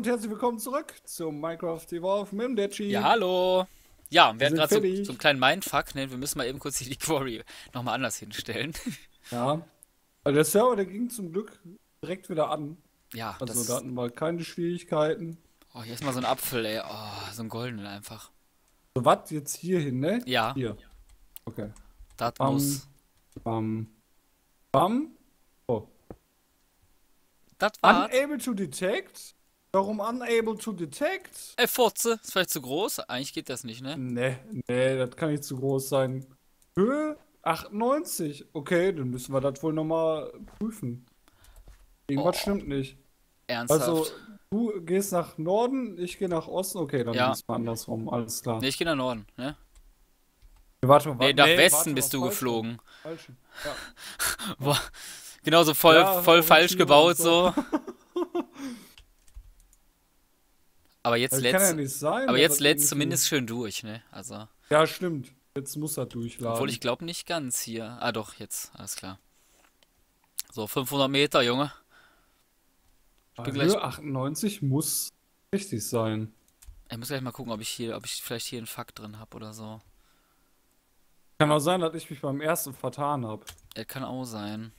herzlich willkommen zurück zum Minecraft Evolve mit dem Detschi. Ja, hallo. Ja, wir Wir hatten sind gerade so, fertig. so einen kleinen Mindfuck, ne? Wir müssen mal eben kurz die Quarry nochmal anders hinstellen. Ja, also der Server, der ging zum Glück direkt wieder an. Ja, Also da das. hatten wir keine Schwierigkeiten. Oh, hier ist mal so ein Apfel, ey. Oh, so ein goldenen einfach. So, was jetzt hier hin, ne? Ja, Hier. Okay. das Bam, muss. bam, bam. Oh. Das war's. Unable to detect? Warum unable to detect? Ey, Furze, ist vielleicht zu groß? Eigentlich geht das nicht, ne? Ne, ne, das kann nicht zu groß sein. Höhe 98. Okay, dann müssen wir das wohl nochmal prüfen. Irgendwas Oh, stimmt nicht. Also, ernsthaft. du gehst nach Norden, ich gehe nach Osten. Okay, dann Ja. ist es andersrum. Alles klar. Ne, ich gehe nach Norden, ne? Warte mal, Ne, warte. nach Nee, Westen warte mal, bist du falsch rum. geflogen. Falsch. Ja. Boah, genauso voll, Ja, voll falsch orientieren gebaut, uns so. so. Aber jetzt Das kann ja lädt's. nicht sein, Aber dass jetzt das lädt's irgendwie. zumindest schön durch, ne? Also. Ja, stimmt. Jetzt muss er Obwohl durchladen. ich glaube nicht ganz hier. Ah, doch, jetzt. Alles klar. So, 500 Meter, Junge. Ich bin gleich. Höhe 98 muss richtig sein. Ich muss gleich mal gucken, ob ich vielleicht hier einen Fakt drin habe oder so. Kann auch sein, dass ich mich beim ersten vertan habe. Er kann auch sein.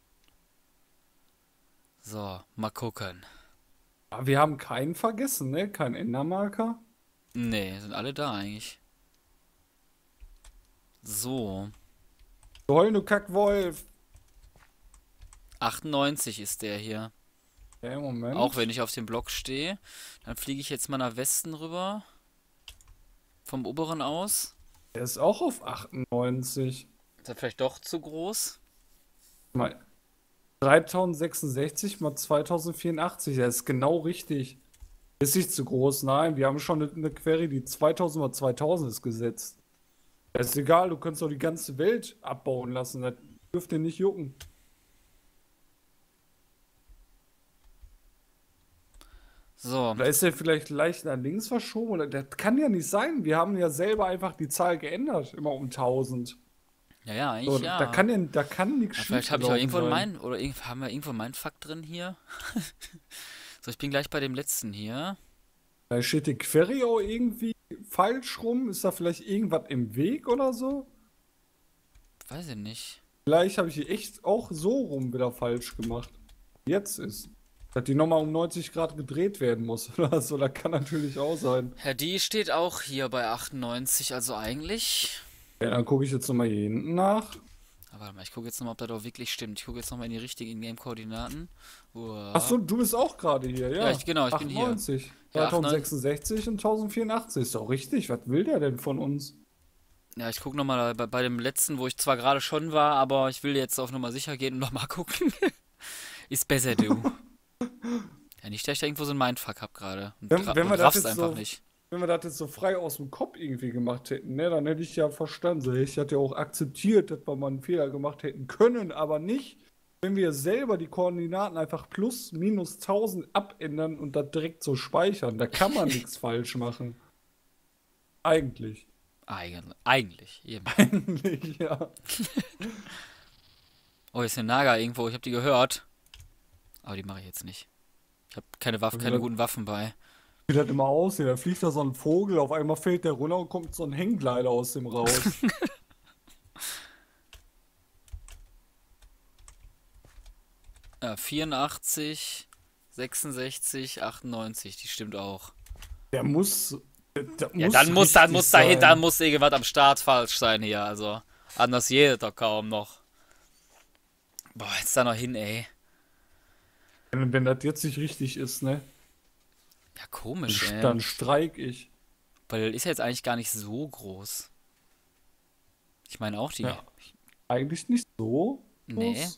So, mal gucken. Aber wir haben keinen vergessen, ne? Kein Endermarker. Nee, sind alle da eigentlich. So, Du heulende Kackwolf. 98 ist der hier. Ja, im Auch Moment. wenn ich auf dem Block stehe. Dann fliege ich jetzt mal nach Westen rüber. Vom oberen aus. Der ist auch auf 98. Ist er vielleicht doch zu groß? Mal 3066 mal 2084, das ist genau richtig. Ist nicht zu groß, nein. Wir haben schon eine Query, die 2000 mal 2000 ist gesetzt. Das ist egal, du kannst doch die ganze Welt abbauen lassen. Das dürfte nicht jucken. So, Da ist er vielleicht leicht nach links verschoben. Oder das kann ja nicht sein. Wir haben ja selber einfach die Zahl geändert, immer um 1000. ja, ja, So, eigentlich ja. da kann nichts Aber schief vielleicht habe ich auch gelaufen irgendwo einen sein. Mein... Oder haben wir irgendwo einen Mindfuck drin hier? So, ich bin gleich bei dem letzten hier. Da steht die Query auch irgendwie falsch rum. Ist da vielleicht irgendwas im Weg oder so? Weiß ich nicht. Vielleicht habe ich die echt auch so rum wieder falsch gemacht. Jetzt ist. Dass die nochmal um 90 Grad gedreht werden muss oder so. Das kann natürlich auch sein. Ja, die steht auch hier bei 98, also eigentlich. Ja, dann gucke ich jetzt nochmal hier hinten nach. Aber warte mal, ich gucke jetzt nochmal, ob das auch wirklich stimmt. Ich gucke jetzt nochmal in die richtigen Ingame-Koordinaten. Achso, Uah. du bist auch gerade hier, Ja, ja. genau, ich bin hier. 98, Ja, 98. 3066 und 1084. Ist doch richtig. Was will der denn von uns? Ja, ich gucke nochmal bei dem letzten, wo ich zwar gerade schon war, aber ich will jetzt auf Nummer sicher gehen und nochmal gucken. Ist besser, du. Ja, nicht, dass ich da irgendwo so einen Mindfuck hab gerade. Wenn wir Und das raff's jetzt einfach so, nicht. wenn wir das jetzt so frei aus dem Kopf irgendwie gemacht hätten, ne, dann hätte ich ja verstanden. So, ich hätte ja auch akzeptiert, dass wir mal einen Fehler gemacht hätten können, aber nicht, wenn wir selber die Koordinaten einfach plus, minus 1000 abändern und das direkt so speichern. Da kann man nichts falsch machen. Eigentlich. Eigentlich, eben. Eigentlich, ja. Oh, hier ist eine Naga irgendwo, ich habe die gehört. Aber die mache ich jetzt nicht. Ich habe keine guten Waffen bei. Wie das immer aussieht, da fliegt da so ein Vogel, auf einmal fällt der runter und kommt so ein Hängleider aus dem raus. Ja, 84, 66, 98, die stimmt auch. Der muss. Der Ja, muss dann richtig muss dahinter sein. muss irgendwas am Start falsch sein hier, also. Anders geht doch kaum noch. Boah, jetzt da noch hin, ey. Wenn das jetzt nicht richtig ist, ne? Ja, komisch, ey. Dann streik ich. Weil ist ja jetzt eigentlich gar nicht so groß. Ich meine auch die. Ja. Eigentlich nicht so Nee, groß.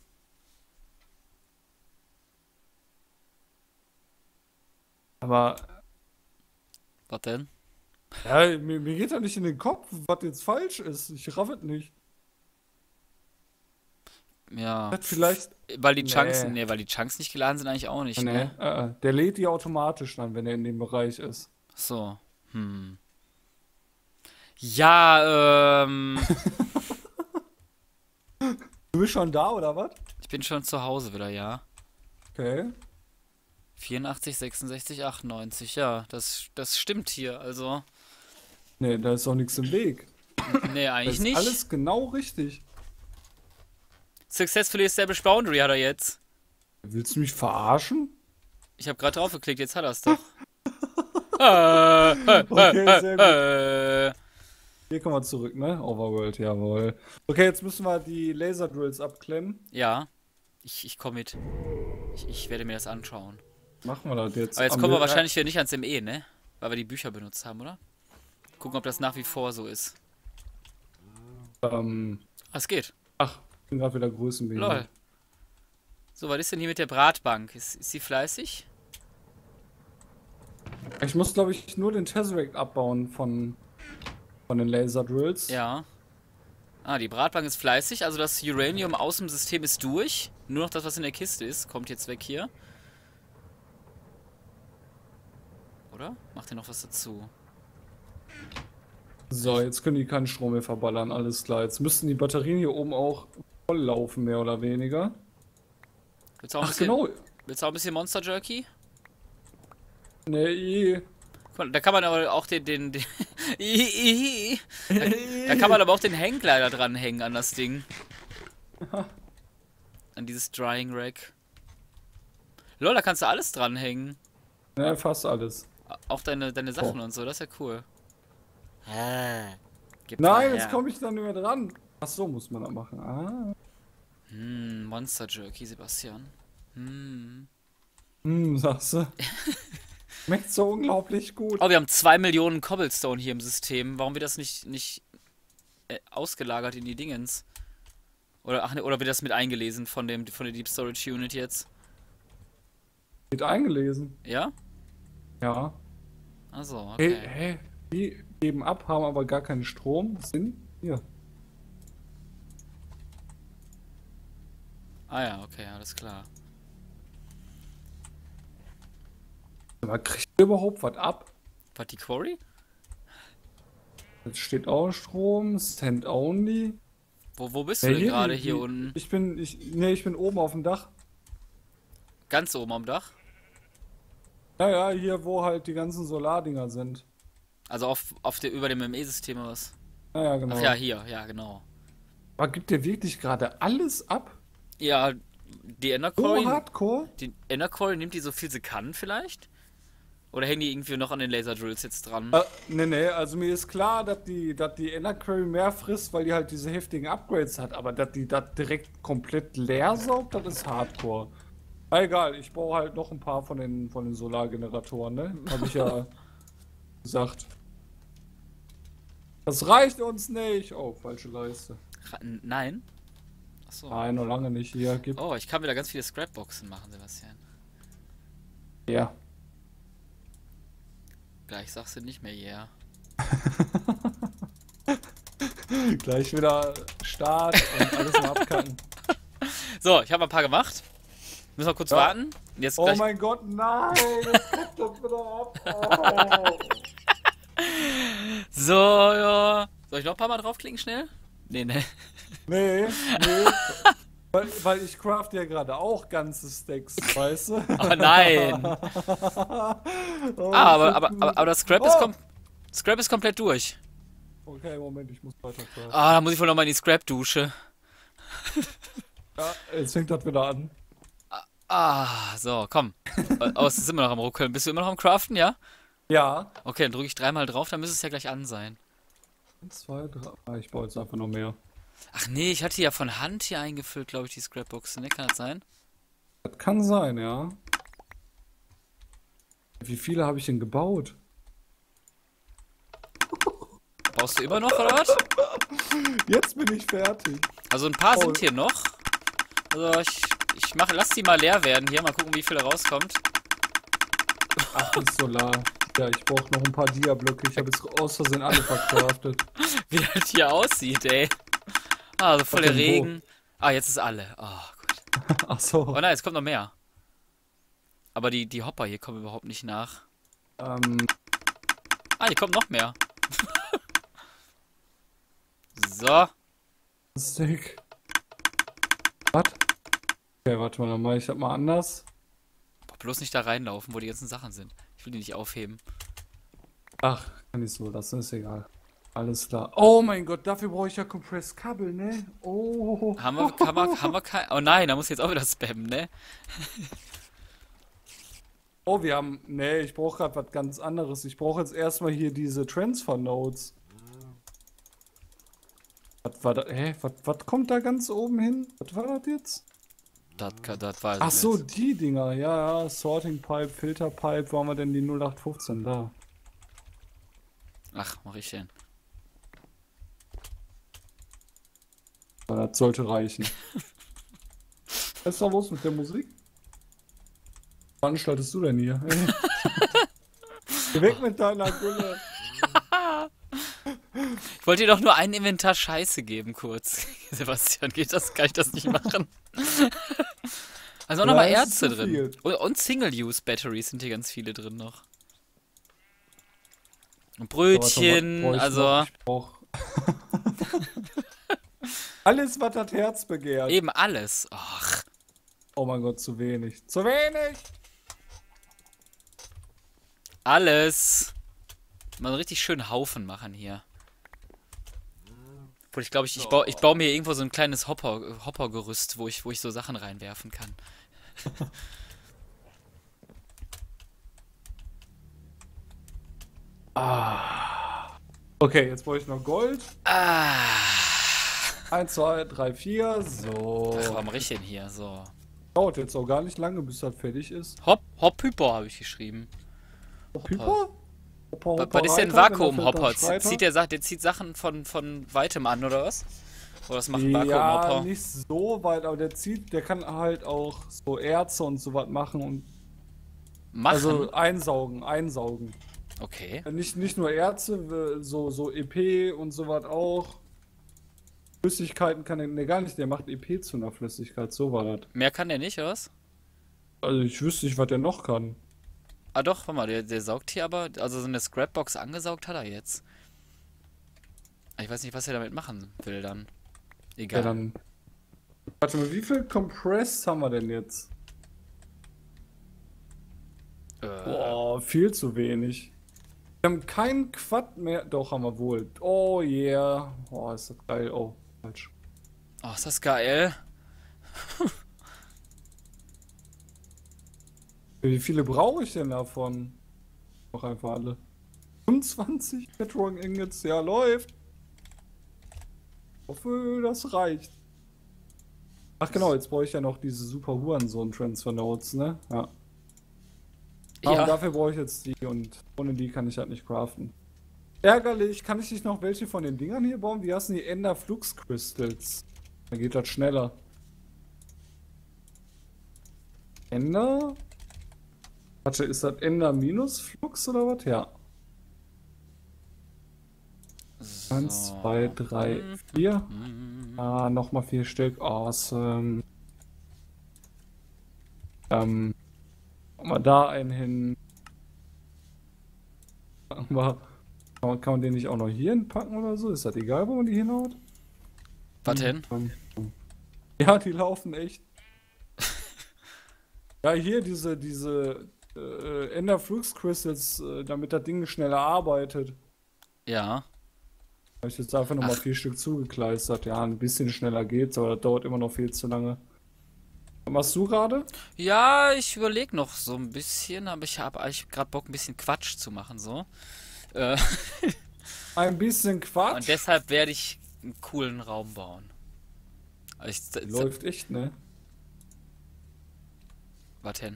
Aber was denn? ja, mir geht da nicht in den Kopf, was jetzt falsch ist. Ich raff es nicht. Ja. Hat vielleicht. Weil die Chunks, Nee. nee, weil die Chunks nicht geladen sind eigentlich auch nicht, Nee, ne? der lädt die automatisch dann, wenn er in dem Bereich ist. So. Ja, Du bist schon da, oder was? ich bin schon zu Hause wieder, ja. Okay. 84, 66, 98. Ja, das stimmt hier. Also, Nee, da ist auch nichts im Weg. nee, Das eigentlich ist nicht. alles genau richtig. Successfully established boundary hat er jetzt. Willst du mich verarschen? Ich habe gerade drauf geklickt, jetzt hat er es doch. Okay, sehr gut. Hier kommen wir zurück, ne? Overworld, jawohl. Okay, jetzt müssen wir die Laserdrills abklemmen. Ja, ich komme mit. Ich werde mir das anschauen. Machen wir das jetzt. Aber jetzt kommen wir wahrscheinlich wieder nicht ans ME, ne? Weil wir die Bücher benutzt haben, oder? Gucken, ob das nach wie vor so ist. Es geht. Ach, ich bin gerade wieder Größenbehindert. Lol. So, was ist denn hier mit der Bratbank? Ist sie fleißig? Ich muss, glaube ich, nur den Tesseract abbauen von den Laserdrills. Ja. Ah, die Bratbank ist fleißig. Also das Uranium aus dem System ist durch. Nur noch das, was in der Kiste ist, kommt jetzt weg hier. Oder? Macht ihr noch was dazu? So, jetzt können die keinen Strom mehr verballern, alles klar. Jetzt müssten die Batterien hier oben auch voll laufen, mehr oder weniger. Willst du auch ein Ach, bisschen, genau. willst du auch ein bisschen Monster Jerky? Nee, Guck mal, da kann man aber auch den da kann man aber auch den Hängkleider dranhängen an das Ding. An dieses Drying Rack. Lol, da kannst du alles dranhängen. Ja, fast alles. Auch deine Sachen und so, das ist ja cool. Gib mal Nein, her. jetzt komme ich da nicht mehr dran. Ach so, muss man da machen. Ah. Monster Jerky, Sebastian. Sagst du. Schmeckt so unglaublich gut. Oh, wir haben 2 Millionen Cobblestone hier im System. Warum wird das nicht ausgelagert in die Dingens? Oder, ach, ne, oder wird das mit eingelesen von der Deep Storage Unit jetzt? Wird eingelesen. Ja? Ja. Also, okay. Hey, die geben ab, haben aber gar keinen Strom. Sind hier. Ah ja, okay, alles klar. Aber kriegt ihr überhaupt was ab? Was, die Quarry? Jetzt steht auch Strom, Send Only. Wo bist du denn gerade hier unten? Ich bin oben auf dem Dach. Ganz oben am Dach? Ja, hier wo halt die ganzen Solardinger sind. Also über dem ME-System oder was? Ja, genau. Ach ja, hier, ja, genau. Aber gibt der wirklich gerade alles ab? Ja, die Ender So Quarry. hardcore? Die Ender Quarry nimmt die so viel sie kann vielleicht? Oder hängen die irgendwie noch an den Laserdrills jetzt dran? Nee, also mir ist klar, dass die Ender Quarry mehr frisst, weil die halt diese heftigen Upgrades hat, aber dass die das direkt komplett leer saugt, das ist hardcore. Egal, ich brauche halt noch ein paar von den Solargeneratoren, ne? Hab ich ja gesagt. Das reicht uns nicht. Oh, falsche Leiste. Nein? Achso. Nein, noch lange nicht. Hier gibt. Oh, ich kann wieder ganz viele Scrapboxen machen, Sebastian. Ja. Gleich sagst du nicht mehr yeah. Gleich wieder Start und alles mal abkacken. So, ich habe ein paar gemacht. Müssen wir kurz warten. Jetzt Oh gleich. mein Gott, nein! Das kackt doch wieder ab. Oh. So, ja. Soll ich noch ein paar Mal draufklicken schnell? Nee, ne. Nee. Weil ich craft ja gerade auch ganze Stacks, weißt du? Oh nein. Oh, aber das Scrap ist komplett durch. Okay, Moment, ich muss weiter craften. Ah, da muss ich wohl nochmal in die Scrap-Dusche. Ja, jetzt fängt das wieder an. Ah, so, komm. Oh, es ist immer noch am Ruckeln. Bist du immer noch am Craften, ja? Ja. Okay, dann drücke ich dreimal drauf, dann müsste es ja gleich an sein. 1, 2, 3. Ah, ich baue jetzt einfach noch mehr. Ach nee, ich hatte ja von Hand hier eingefüllt, glaube ich, die Scrapboxen, ne? Kann das sein? Das kann sein, ja. Wie viele habe ich denn gebaut? Brauchst du immer noch, oder was? Jetzt bin ich fertig. Also ein paar sind hier noch. Also lass die mal leer werden hier, mal gucken, wie viel da rauskommt. Ach, das ist Solar. Ja, ich brauche noch ein paar Dia-Blöcke. Ich habe jetzt aus Versehen alle verkraftet. Wie das hier aussieht, ey. Ah, so voll der denn wo? Regen. Ah, jetzt ist alle. Oh, gut. Ach so. Oh nein, es kommt noch mehr. Aber die Hopper hier kommen überhaupt nicht nach. Ah, hier kommt noch mehr. So. Stick. Was? Okay, warte mal, dann mache ich das mal anders. bloß nicht da reinlaufen, wo die ganzen Sachen sind. Ich will die nicht aufheben. Ach, kann ich so lassen, ist egal. Alles klar. Oh mein Gott, dafür brauche ich ja Compress-Kabel, ne? Oh. Haben wir kein... Oh nein, da muss ich jetzt auch wieder spammen, ne? Oh, wir haben. Ne, ich brauche gerade was ganz anderes. Ich brauche jetzt erstmal hier diese Transfer-Nodes. Was war da? Hä? Was kommt da ganz oben hin? Was war das jetzt? Das weiß ich Ach so, nicht. die Dinger. Ja, Sorting Pipe, Filter Pipe. Wo haben wir denn die 0815 da? Ach, mach ich denn. Das sollte reichen. Was ist da los mit der Musik? Was veranstaltest du denn hier? Geh weg mit deiner Gülle. Ich wollte dir doch nur ein Inventar Scheiße geben, kurz. Sebastian, kann ich das nicht machen? Also auch nochmal Ja, das ist Erze zu drin. viel. Und Single-Use-Batteries sind hier ganz viele drin noch. Und So, warte, was Brötchen, brauch ich also noch? Ich brauch alles, was das Herz begehrt. eben alles. Ach, Oh mein Gott, zu wenig. Zu wenig! alles. Mal einen richtig schönen Haufen machen hier. Obwohl, ich glaube, ich baue mir irgendwo so ein kleines Hoppergerüst, wo ich so Sachen reinwerfen kann. Okay, jetzt brauche ich noch Gold. Ah. 1, 2, 3, 4. So. Ach, warum mache ich denn hier? So. Dauert jetzt auch gar nicht lange, bis das fertig ist. Hop-Hyper habe ich geschrieben. Hopper? Was ist denn Reiter, wenn Vakuumhopper? der fällt, dann Der zieht Sachen von weitem an, oder was? Oder was macht ein Ja, Vakuumhopper? nicht so weit, aber der kann halt auch so Erze und so was machen und Machen? also einsaugen. Okay. Nicht nur Erze, so EP und so was auch. Flüssigkeiten kann er, ne, gar nicht, der macht EP zu einer Flüssigkeit, so war das. Mehr kann der nicht, oder was? Also ich wüsste nicht, was der noch kann. Ah doch, warte mal, der saugt hier aber, also so eine Scrapbox angesaugt hat er jetzt. Ich weiß nicht, was er damit machen will dann. Ja, Egal. dann. Warte mal, wie viel Compress haben wir denn jetzt? Boah, viel zu wenig. Wir haben keinen Quad mehr. Doch, haben wir wohl. Oh yeah. Oh, ist das geil. Oh, falsch. Oh, ist das geil. Wie viele brauche ich denn davon? Noch einfach alle. 25 Petrol Ingots, ja, läuft. Ich hoffe, das reicht. Ach genau, jetzt brauche ich ja noch diese super Hurensohn Transfer Nodes, ne? Ja. Aber Ja. dafür brauche ich jetzt die und ohne die kann ich halt nicht craften. Ärgerlich, kann ich nicht noch welche von den Dingern hier bauen? Wie heißen die Ender Flux Crystals? Dann geht das schneller. Ender? Warte, ist das Ender minus Flux oder was? Ja. 1, 2, 3, 4. Ah, nochmal 4 Stück. Awesome. Machen wir da einen hin. Kann man den nicht auch noch hier hinpacken oder so? Ist das egal, wo man die hinhaut? Was denn? Ja, die laufen echt. Ja, hier diese Ender Flux Crystals, damit das Ding schneller arbeitet. Ja. Habe ich jetzt einfach nochmal 4 Stück zugekleistert. Ja, ein bisschen schneller geht's, aber das dauert immer noch viel zu lange. Was machst du gerade? Ja, ich überlege noch so ein bisschen, aber ich habe eigentlich gerade Bock, ein bisschen Quatsch zu machen, so. Ein bisschen Quatsch. Und deshalb werde ich einen coolen Raum bauen. Also Läuft echt, ne? was denn?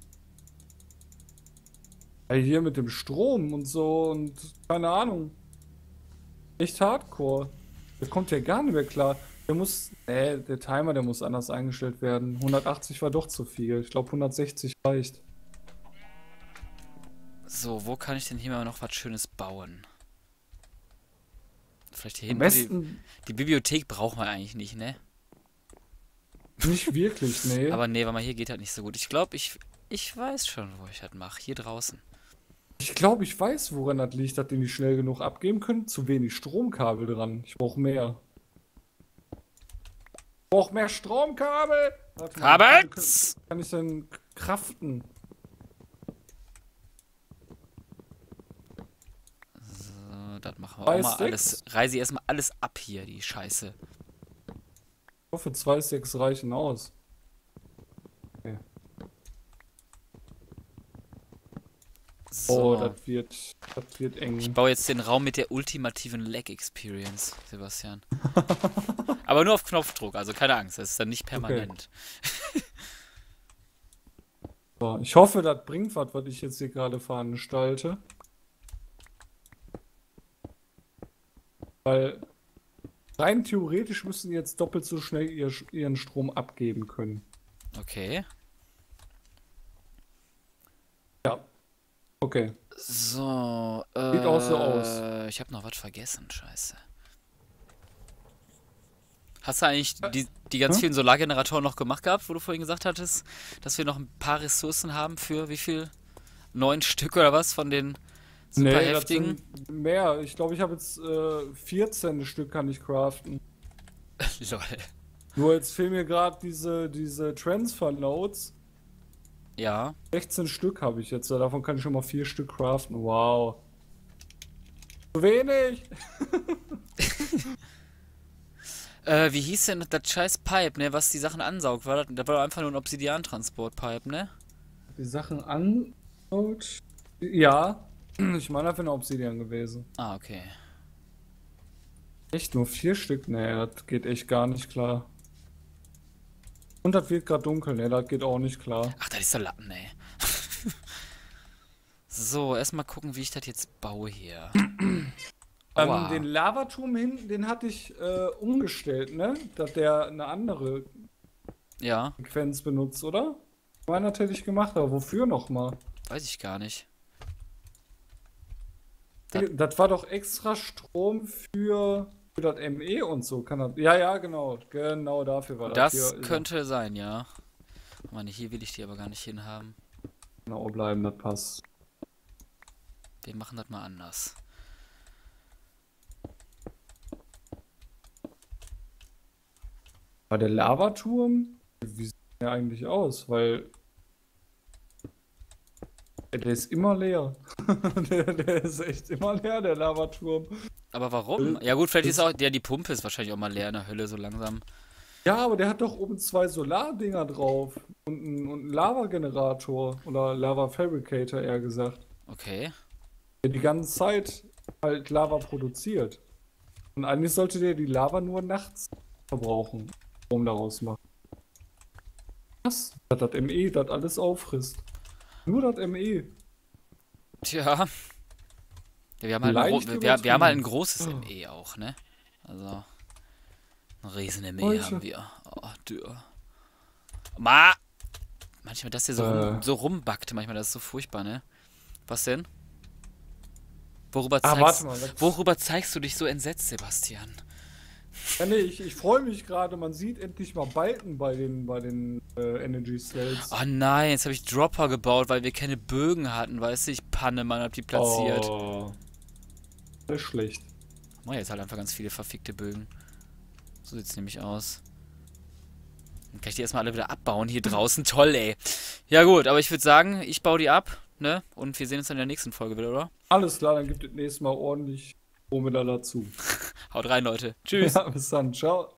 Ey, hier mit dem Strom und so und keine Ahnung. Echt hardcore. Der kommt ja gar nicht mehr klar. Der Timer, der muss anders eingestellt werden. 180 war doch zu viel. Ich glaube 160 reicht. So, wo kann ich denn hier mal noch was Schönes bauen? Vielleicht hier Am hinten. besten Die Bibliothek brauchen wir eigentlich nicht, ne? nicht wirklich, nee. Aber nee, weil mal hier geht halt nicht so gut. Ich glaube, ich weiß schon, wo ich das mache. Hier draußen. Ich glaube, ich weiß, woran das liegt, dass die nicht schnell genug abgeben können. Zu wenig Stromkabel dran. Ich brauche mehr. Ich brauche mehr Stromkabel! Warte mal, Kabels! kann ich denn craften? Machen wir Zwei auch mal Stacks? alles. Reise erstmal alles ab hier, die Scheiße. Ich hoffe, 2 Stacks reichen aus. Okay. Oh, So. das wird Ich eng. baue jetzt den Raum mit der ultimativen Lag-Experience, Sebastian. Aber nur auf Knopfdruck, also keine Angst, das ist dann nicht permanent. So, ich hoffe, das bringt was ich jetzt hier gerade veranstalte. Weil rein theoretisch müssen die jetzt doppelt so schnell ihren Strom abgeben können. Okay. Ja. Okay. So, Sieht auch so aus. ich habe noch was vergessen, scheiße. Hast du eigentlich die ganz vielen Solargeneratoren noch gemacht gehabt, wo du vorhin gesagt hattest, dass wir noch ein paar Ressourcen haben für wie viel? 9 Stück oder was von den super Nee, das heftigen? sind mehr. Ich glaube, ich habe jetzt 14 Stück kann ich craften. Lol. Nur jetzt fehlen mir gerade diese Transfer Nodes. Ja. 16 Stück habe ich jetzt. Davon kann ich schon mal 4 Stück craften. Wow. Zu wenig. Wie hieß denn das scheiß Pipe, ne, was die Sachen ansaugt? Das war doch einfach nur ein Obsidian-Transport-Pipe, ne? Die Sachen an. Ja. Ich meine, das wäre eine Obsidian gewesen. Ah, okay. Echt nur 4 Stück? Nee, das geht echt gar nicht klar. Und das wird gerade dunkel, ne, das geht auch nicht klar. Ach, das ist der Lappen, ey. So, erstmal gucken, wie ich das jetzt baue hier. Aua. Den Lavaturm hinten, den hatte ich umgestellt, ne? Dass der eine andere Ja, Frequenz benutzt, oder? Meiner hätte ich gemacht, aber wofür nochmal? weiß ich gar nicht. Das war doch extra Strom für das ME und so. Kann das, ja, genau. Genau dafür war das. Das Hier ist könnte sein, ja. Oh Mann, hier will ich die aber gar nicht hinhaben. genau bleiben, das passt. Wir machen das mal anders. Aber der Lavaturm, wie sieht der eigentlich aus? Weil der ist immer leer. Der ist echt immer leer, der Lavaturm. Aber warum? Ja gut, vielleicht ist auch, ja, die Pumpe ist wahrscheinlich auch mal leer in der Hölle so langsam. Ja, aber der hat doch oben 2 Solardinger drauf und einen Lava-Generator oder Lava-Fabricator eher gesagt, Okay. der die ganze Zeit halt Lava produziert. Und eigentlich sollte der die Lava nur nachts verbrauchen, Strom daraus machen. Was? Dass das ME das alles auffrisst. Nur das ME. Tja. Ja, wir haben halt Leicht wir haben halt ein übertrieben. großes ME auch, ne? Also. Ein riesen ME Leute. haben wir. Oh, dürr. Ma! Manchmal, dass der so rumbackt, manchmal, das ist so furchtbar, ne? Was denn? Warte mal. Worüber zeigst du dich so entsetzt, Sebastian? Ja, nee, ich freue mich gerade, man sieht endlich mal Balken bei den Energy Cells. Oh nein, jetzt habe ich Dropper gebaut, weil wir keine Bögen hatten, weißt du? Ich Panne, Mann, hab die platziert. Oh. Das ist schlecht. Mach jetzt halt einfach ganz viele verfickte Bögen. So sieht's nämlich aus. Dann kann ich die erstmal alle wieder abbauen hier draußen. Toll, ey. Ja gut, aber ich würde sagen, ich baue die ab, ne? Und wir sehen uns dann in der nächsten Folge wieder, oder? Alles klar, dann gibt es nächstes Mal ordentlich Strom wieder dazu. Haut rein, Leute. Tschüss. Ja, bis dann. Ciao.